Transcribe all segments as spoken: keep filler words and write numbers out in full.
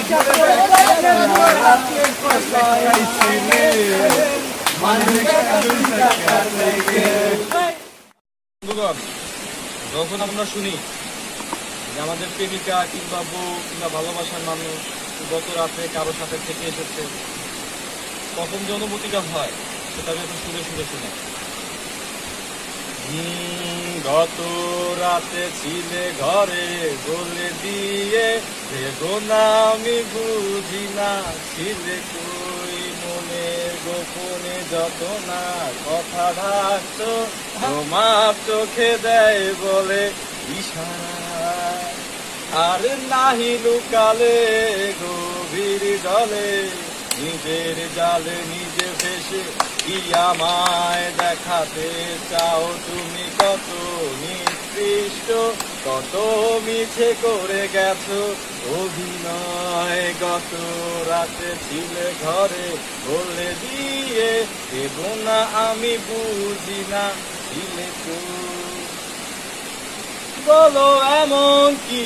বন্ধুগণ, যখন আমরা শুনি যে আমাদের প্রেমিকা কিংবা বউ কিংবা ভালোবাসার মানুষ গত রাতে কারো সাথে থেকে এসেছে, তখন যে অনুভূতিটা হয় সেটা আমি এখন শুনে শুনে শুনে গত রাতে ছিলে ঘরে বলে দিয়ে দেখুন আমি বুঝি না ছিলে কই মনে গোপনে যত না কথা ঢাকতো তোমার চোখে দেয় বলে ইশারা আর নাহি লুকালে গভীর জলে নিজের জালে নিজে ভেসে কি আমায় দেখাতে চাও তুমি কত নিকৃষ্ট কত মিছে করে গেছো অভিনয় গত রাতে ছিলে ঘরে বলে দিয়ে দেব না আমি বুঝি না ছিলে তো বলো এমন কি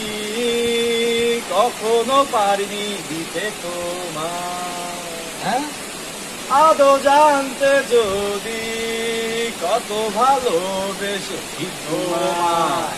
কখনো পারিনি দিতে তোমার হ্যাঁ আদৌ জানতে যদি কত ভালোবেসে তোমায়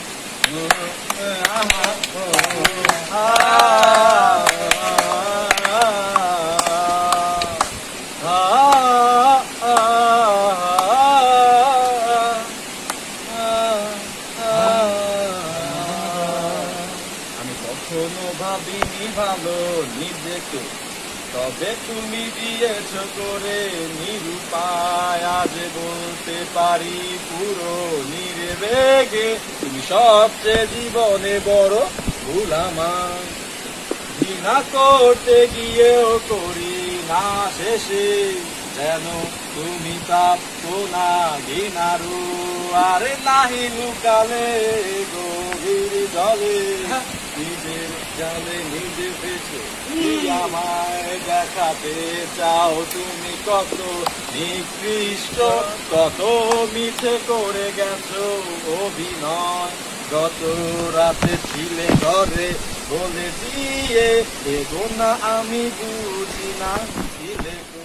আমি কখনো ভাবিনি ভালো নিজেকে তবে তুমি দিয়েছ করে নিরুপায় আজ বলতে পারি পুরো নির্বেগে তুমি সবচেয়ে জীবনে বড় ভুল আমার ঘৃণা করতে গিয়েও করি না শেষে যেন তুমি প্রাপ্ত না ঘৃণারু আরে নাহি লুকালে গভীর জলে নিজের জালে নিজে পেছো আমায় দেখাতে চাও তুমি কত নিকৃষ্ট কত মিছে করে গেছো অভিনয় গত রাতে ছিলে ঘরে বলে দিয়ে এগো না আমি বুঝি না ছিলে